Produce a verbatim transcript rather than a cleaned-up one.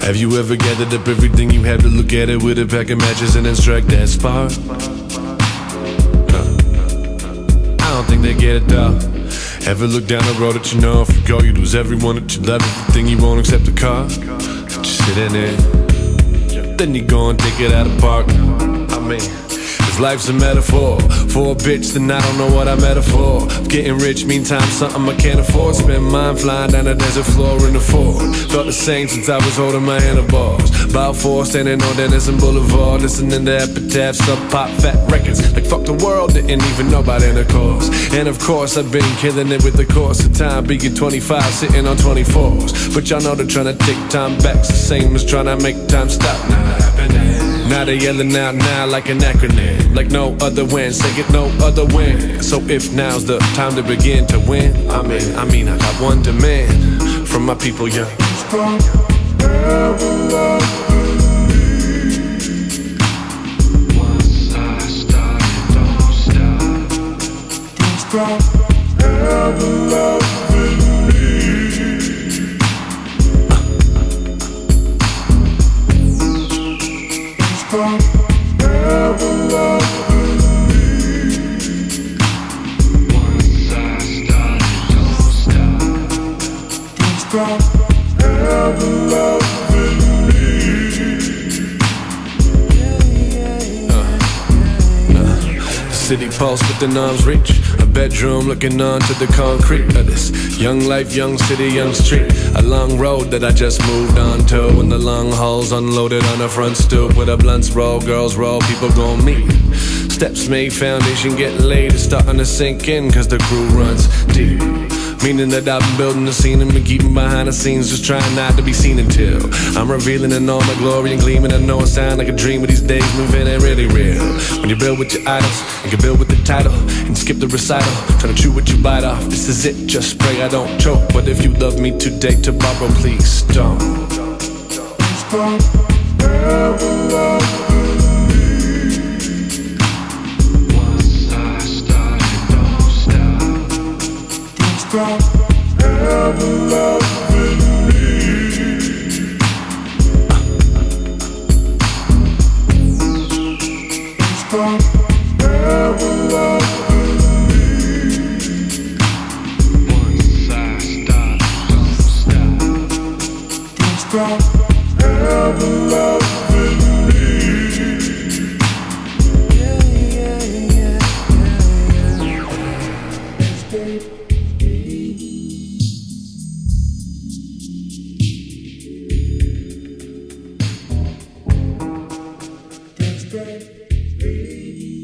Have you ever gathered up everything you have to look at it with a pack of matches and then strike that spark? Uh, I don't think they get it though. Ever look down the road that you know if you go you lose everyone that you love, everything you won't accept the car? But you sit in it, then you go and take it out of park. I mean, if life's a metaphor for a bitch, then I don't know what I'm metaphor. Getting rich meantime something I can't afford. Spend mine flying down the desert floor in the Ford. Felt the same since I was holding my handlebars. About four, standing on Denison Boulevard, listening to epitaphs, sub pop fat records. Like fuck the world, didn't even know about intercourse. And of course I've been killing it with the course of time, being twenty-five, sitting on twenty-fours. But y'all know they're trying to take time back's the same as trying to make time stop. Not happening. Now they yelling out now like an acronym, like no other win, say it no other win. So if now's the time to begin to win, I mean, I mean I got one demand from my people, young. Stop, never love me. Once I start, don't stop. Don't stop, never loving me. Don't stop, never loving me. Once I start, don't stop. Don't stop, never loving me. uh, uh, City pulse within arm's reach. A bedroom looking onto the concrete of this young life, young city, young street. A long road that I just moved on to, and the long hauls unloaded on the front stoop. Where the blunts roll, girls roll, people gon' meet. Steps made, foundation getting laid. It's starting to sink in cause the crew runs deep. Meaning that I've been building the scene and been keeping behind the scenes, just trying not to be seen until I'm revealing in all my glory and gleaming. I know it sound like a dream, but these days moving ain't really real. When you build with your idols, you can build with the title and skip the recital, trying to chew what you bite off. This is it, just pray I don't choke. But if you love me today, tomorrow please don't. Stop, never loving me. Once I start, don't stop. Don't stop, never loving me. Don't stop, never loving me. Once I start, don't stop. Don't stop, never loving me. Yeah, yeah, yeah, yeah, yeah. Stay. Stay.